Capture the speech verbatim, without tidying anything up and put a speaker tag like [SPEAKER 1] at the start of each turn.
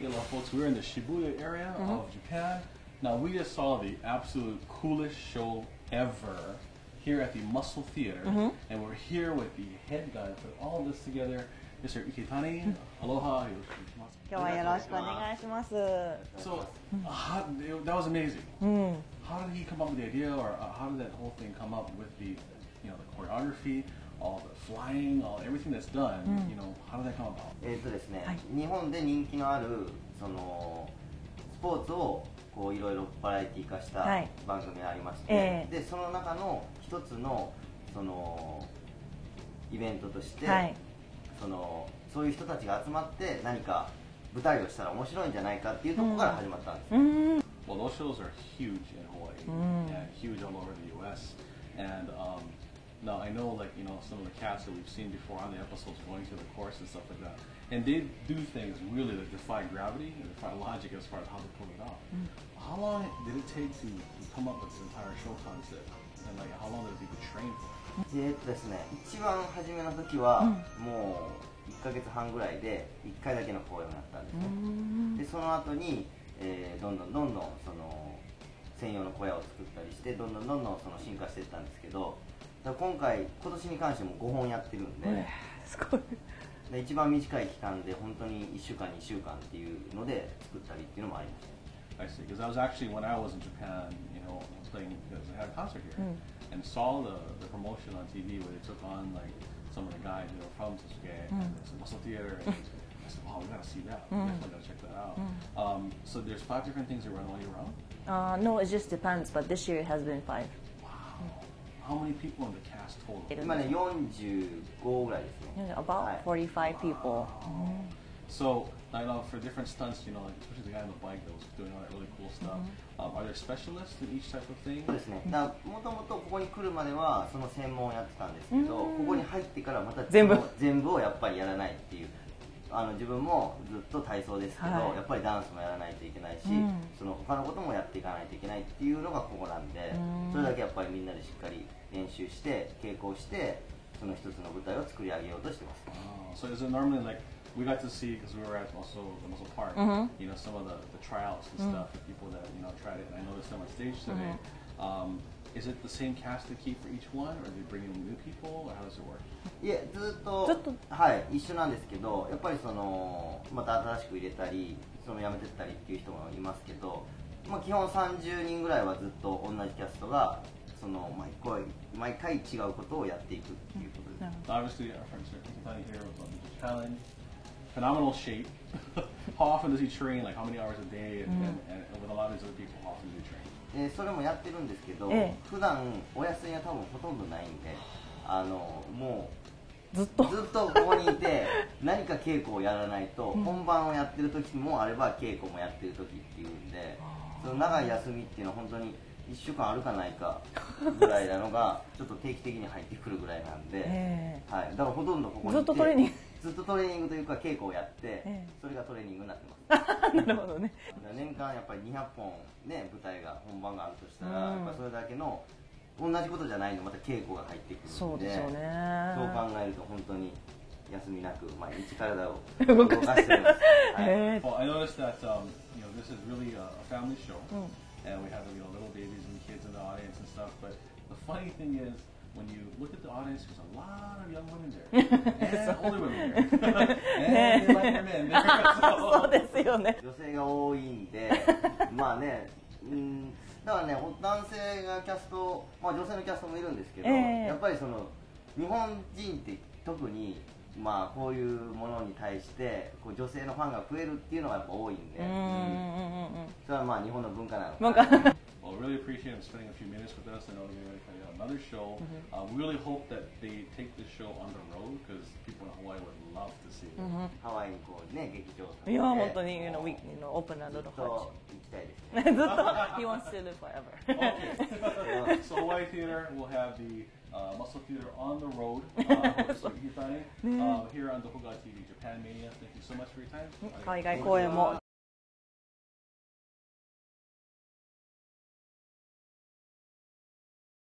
[SPEAKER 1] Hey, hello, folks. We're in the Shibuya area mm-hmm. of Japan. Now, we just saw the absolute coolest show ever here at the Muscle Theater, mm-hmm. and we're here with the head guy to put all this together, Mister Iketani. Mm-hmm. Aloha. So, how, that was amazing. Mm. How did he come up with the idea, or uh, how did that whole thing come up with the, you know, the choreography, all the flying, all everything that's done? Mm. You know, how did that come about?
[SPEAKER 2] えっとですね、日本で人気のあるそのスポーツをこういろいろバラエティ化した番組がありまして、はいえー、でその中の一つのそのイベントとして、はい、そのそういう人たちが集まって何か舞台をしたら面白いんじゃないかっていうところから始まったんです。うん
[SPEAKER 1] Well, those shows are huge in Hawaii mm. and huge all over the U S And um, now I know, like, you know, some of the cats that we've seen before on the episodes going through the course and stuff like that, and they do things really that defy gravity and defy logic as far as how they pull it off. Mm. How long did it take to, to come up with this entire show concept, and like how long did it take to train for?
[SPEAKER 2] えっとですね、一番初めの時は、うん、もういっかげつはんぐらいでいっかいだけの公演をやったんですね。でその後に、えー、どんどんどんどんその専用の小屋を作ったりしてどんどんどんどんその進化していったんですけど、だから今回今年に関してもごほんやってるんで、すごい。で一番短い期間で本当にいっしゅうかんにしゅうかんっていうので作ったりっていうのもありました。
[SPEAKER 1] I see, because I was actually when I was in Japan, you know, playing because I had a concert here, mm. and saw the the promotion on T V where they took on like some of the guys, you know, from Tsusuke mm. and it's Muscle Theater, and I said, wow, we gotta see that. We mm. definitely gotta check that out. Mm. Um, so there's five different things that run all year round.
[SPEAKER 3] Uh, no, it just depends, but this year it has been five.
[SPEAKER 1] Wow. Mm. How many people in the cast total?
[SPEAKER 2] 今ねよんじゅうごぐらいですね。
[SPEAKER 3] About forty-five people.
[SPEAKER 1] Wow. So I know for different stunts, you know, like especially the guy on the bike that was doing all that really cool stuff. Mm-hmm. um, are there specialists in each type of thing?
[SPEAKER 2] そうですね。だもともとここに来るまではその専門をやってたんですけど、ここに入ってからまた全部全部をやっぱりやらないっていう。あの自分もずっと体操ですけど、はい、やっぱりダンスもやらないといけないし、うん、その他のこともやっていかないといけないっていうのがここなんで、うん、それだけやっぱりみんなでしっかり練習して稽古してその一つの舞台を作り上げようとしてます。
[SPEAKER 1] Oh, so is it normally like we got to see because we were at also the Muscle Park, mm-hmm. you know, some of the, the tryouts and stuff, mm-hmm. the people that you know tried it, and I noticed them on stage today. Mm-hmm. Um, is it the same cast they keep for each one, or are they bringing new people, or how does it work?
[SPEAKER 2] いえ、ずっとはい一緒なんですけど、やっぱりそのまた新しく入れたり、その辞めてったりっていう人もいますけど、まあ基本さんじゅうにんぐらいはずっと同じキャストがその毎回毎回違うことをやっていくっていうことです。
[SPEAKER 1] Obviously, our friend Iketani here was on the challenge. Phenomenal shape. How often does he train? Like how many hours a day? And, and, and with a lot of these other people, how often do they train?
[SPEAKER 2] えー、それもやってるんですけど、ええ、普段お休みは多分ほとんどないんで、あのもうずっとずっとここにいて何か稽古をやらないと、うん、本番をやってる時もあれば稽古もやってる時っていうんで、その長い休みっていうのは本当にいっしゅうかんあるかないかぐらいなのがちょっと定期的に入ってくるぐらいなんで、えー、はい、だからほとんどここにいてずっとトレーニングずっとトレーニングというか稽古をやって、えー、それがトレーニングになってます。
[SPEAKER 3] なるほどね。
[SPEAKER 2] 年間やっぱりにひゃっぽんね舞台が本番があるとしたら、うん、やっぱそれだけの同じことじゃないのまた稽古が入ってくるので、そうですよね。そう考えると本当に休みなく毎日体を動かしています。はい。
[SPEAKER 1] Well, I noticed that um, you know this is really a family show, mm. and we have you know little babies and kids in the audience and stuff. But the funny thing is, when you look at the audience, there's a lot of young women there, and older women there, and they like their men there.
[SPEAKER 3] そうですよね。
[SPEAKER 2] 女性が多いんで、まあね、うん。だからね、男性がキャスト、まあ女性のキャストもいるんですけど、えー、やっぱりその日本人って特にまあこういうものに対してこう女性のファンが増えるっていうのがやっぱ多いんで、うん、それはまあ日本の文化なのかな。
[SPEAKER 1] Well, really appreciate him spending a few minutes with us. I know we're going to tell you another show. Mm-hmm. uh, we really hope that they take this show on the road because people in Hawaii would love to see it.
[SPEAKER 2] ハワイにこうね劇場。
[SPEAKER 3] いや本当に you know we you know open a little heart.
[SPEAKER 2] 行きたいです。ずっと
[SPEAKER 3] he wants to live forever.
[SPEAKER 1] Okay. So Hawaii Theater will have the uh, Muscle Theater on the road. Uh, uh, here on Dokuga ティーブイ Japan Mania. Thank you so much for your time.
[SPEAKER 3] 海外公演も